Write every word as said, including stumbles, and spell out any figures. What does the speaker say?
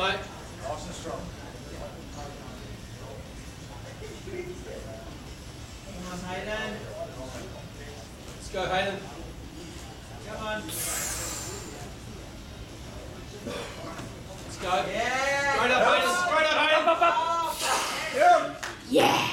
mate. Nice and strong. Come on, Hayden. Let's go, Hayden. Come on. Let's go. Yeah. Straight up, Hayden. Straight up, Hayden. Up, up, up. Yeah.